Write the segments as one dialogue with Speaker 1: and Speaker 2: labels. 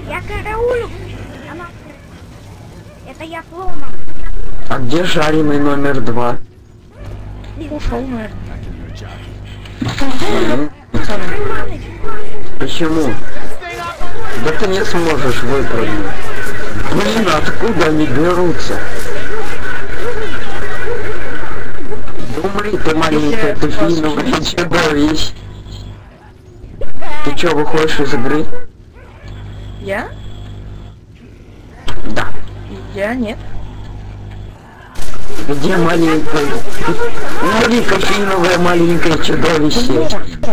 Speaker 1: Я караулю. Это я сломан.
Speaker 2: А где жареный номер 2?
Speaker 1: Ушел, наверное.
Speaker 2: Почему? Да ты не сможешь выпрыгнуть. Блин, откуда они берутся? Умри ты, маленькая, ты финовая чудовище. Ты чё, выходишь из игры?
Speaker 3: Я?
Speaker 2: Да.
Speaker 3: Я нет.
Speaker 2: Где маленькая? Умри, кофеиновое маленькое чудовище.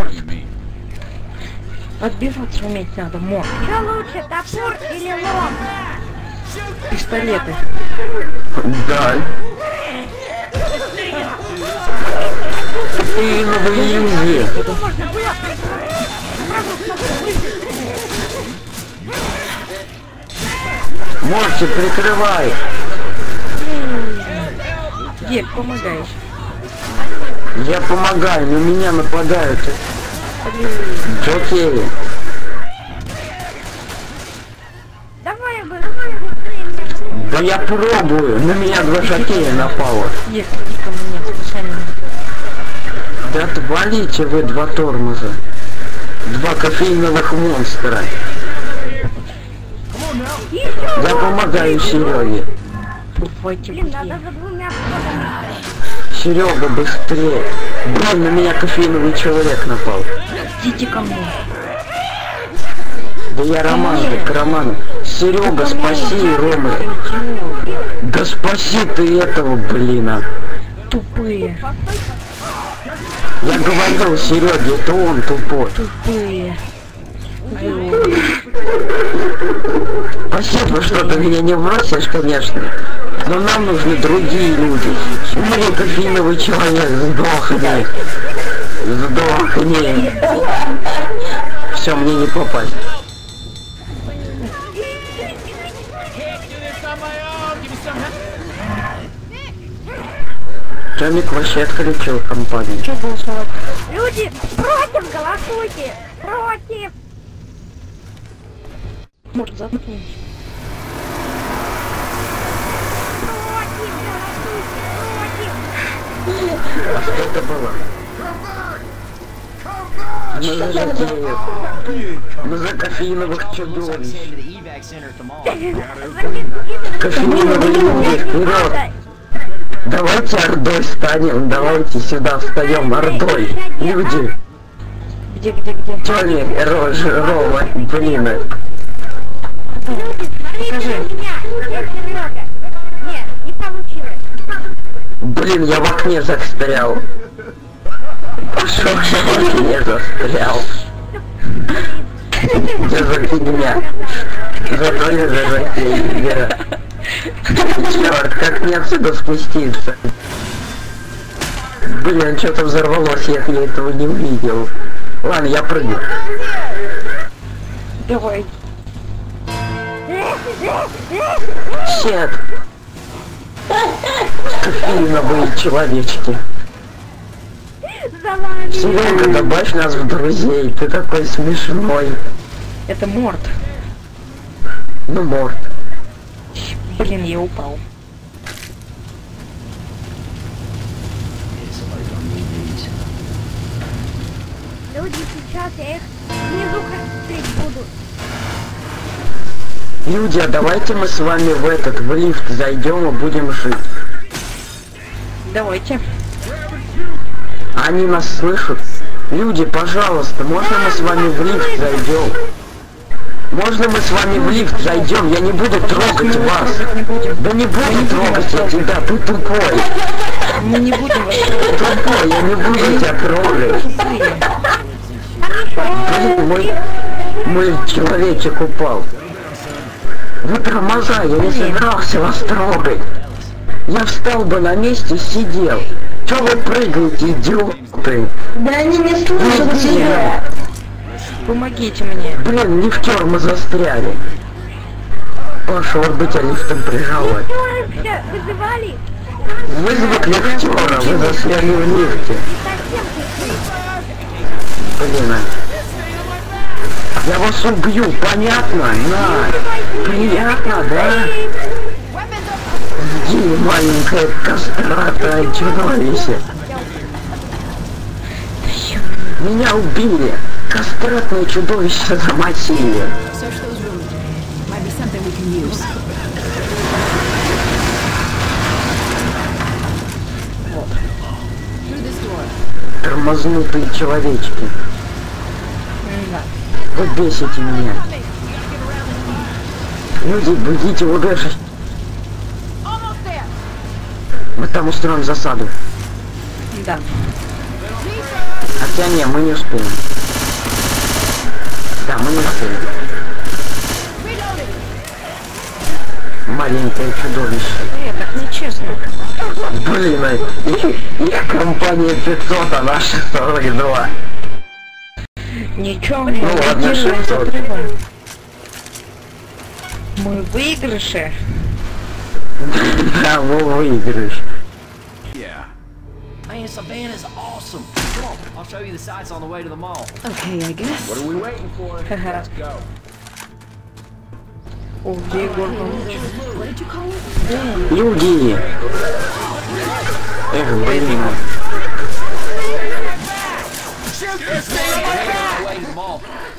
Speaker 3: Отбежаться уметь надо, мор.
Speaker 1: Что лучше, топор или лом?
Speaker 3: Пистолеты.
Speaker 2: Да. Кофеиновые иллюзии.
Speaker 1: Можно было.
Speaker 2: Морчи, прикрывай.
Speaker 3: Дед, помогаешь.
Speaker 2: Я помогаю, но меня нападают. Джокери.
Speaker 1: Давай быстрее.
Speaker 2: Да я пробую, на меня 2 жокея напало.
Speaker 3: Дед, иди ко мне, спасай меня.
Speaker 2: Да отвалите вы 2 тормоза. 2 кофейновых монстра. Я помогаю Сереге.
Speaker 3: Давайте
Speaker 1: Блин,
Speaker 3: быстрее.
Speaker 1: надо за 2 входами.
Speaker 2: Серега, быстрее. Блин, на меня кофейновый человек напал.
Speaker 3: Идите ко мне.
Speaker 2: Да я Роман, как Роман. Серега, спаси Рома. Да спаси ты этого, блин.
Speaker 3: Тупые.
Speaker 2: Я говорил Сереге, это он тупой.
Speaker 3: Тупые.
Speaker 2: Спасибо, что ты меня не бросишь, конечно. Но нам нужны другие люди. Умри, кофейновый человек, сдохни. Сдохни. Все, мне не попасть. Томик вообще отключил компанию.
Speaker 3: Что было салат?
Speaker 1: Люди, против голосуйте. Против.
Speaker 3: Может, заткнись.
Speaker 1: Против голосуйте. Против.
Speaker 2: А что это было? Ну за жокеев. Ну за кофеиновых чудовищ. Кофеиновые люди, вперед! Давайте ордой станем, давайте сюда встаем ордой. Люди,
Speaker 3: Где?
Speaker 2: Тони, Рома, блин.
Speaker 1: Люди, смотрите на меня. Я Серега. Нет, не получилось.
Speaker 2: Блин, я в окне застрял. Пошел, я в окне застрял. Что за фигня? Зато я за жокей. Черт, как мне отсюда спуститься? Блин, что-то взорвалось, я этого не увидел. Ладно, я прыгну.
Speaker 3: Давай.
Speaker 2: Щет. Кофеиновые человечки.
Speaker 1: За вами.
Speaker 2: Серега, добавь нас в друзей, ты такой смешной.
Speaker 3: Это морд.
Speaker 2: Ну, морд.
Speaker 3: Блин, я упал.
Speaker 1: Люди, сейчас я их внизу крутить буду.
Speaker 2: Люди, а давайте мы с вами в лифт зайдем и будем жить.
Speaker 3: Давайте.
Speaker 2: Они нас слышат. Люди, пожалуйста, можно мы с вами в лифт зайдем? Можно мы с вами в лифт зайдем? Я не буду трогать вас. Да не буду трогать я тебя, ты тупой.
Speaker 3: Мы не будем вас
Speaker 2: Тупой, я не буду тебя трогать. Блин, мой человечек упал. Вы тормоза, я не собирался вас трогать. Я встал бы на месте, сидел. Чё вы прыгаете, идиоты?
Speaker 3: Да они не слышат тебя. Помогите мне.
Speaker 2: Блин, лифтер, мы застряли. Паша, вот бы тебя лифтом прижало.
Speaker 1: Лифтеры все вызывали.
Speaker 2: Вызвать лифтера, вы застряли в лифте.
Speaker 1: Совсем
Speaker 2: Блин, а Я вас убью, понятно? На! Приятно, да? Иди, маленькое костратое чудовище. Меня убили. Кастратное чудовище замочили. Тормознутые человечки. Вы бесите меня. Люди, бегите в убежище. Мы там устроим засаду.
Speaker 3: Да.
Speaker 2: Хотя не, мы не успеем. Да, мы не успеем. Маленькое чудовище.
Speaker 3: Так нечестно.
Speaker 2: Блин, их компания 500, а наша 42.
Speaker 3: Ничего, мы
Speaker 2: Ну ладно,
Speaker 3: лидируем
Speaker 2: 600.
Speaker 3: отрывом. Мы в выигрыше.
Speaker 2: Да, вы выиграешь.
Speaker 4: Man, Savannah's awesome. Come on, I'll show you the sights on the way to the mall.
Speaker 3: Okay, I guess.
Speaker 4: What are we waiting for? Let's go.
Speaker 3: О, где Егор Павлович?
Speaker 2: Люди! Эх, блин.
Speaker 4: Way to the mall.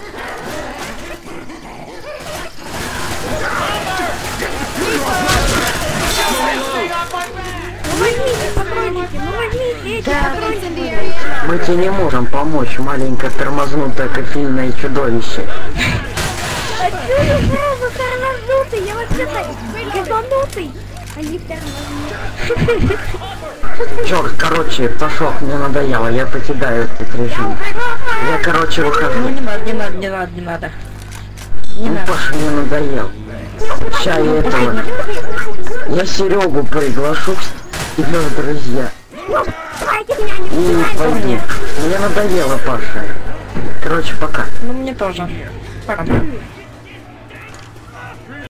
Speaker 1: Ну возьмите патрончики, ну возьмите эти патрончики.
Speaker 2: Мы тебе не можем помочь, маленькое тормознутое кофейное чудовище.
Speaker 1: А чё вы сразу тормознутый? Я вообще-то газанутый, а не тормознутый.
Speaker 2: Чёрт, короче, пошёл, мне надоело, я покидаю этот режим. Я, короче,
Speaker 3: Ну
Speaker 2: выхожу.
Speaker 3: не надо, не надо, не надо, не надо. Не
Speaker 2: Ну,
Speaker 3: надо.
Speaker 2: Паша, мне надоел. Ща я этого... Я Серегу приглашу и друзья.
Speaker 1: Давайте меня не
Speaker 2: И пойди. Мне надоело, Паша. Короче, пока.
Speaker 3: Ну мне тоже. Пока.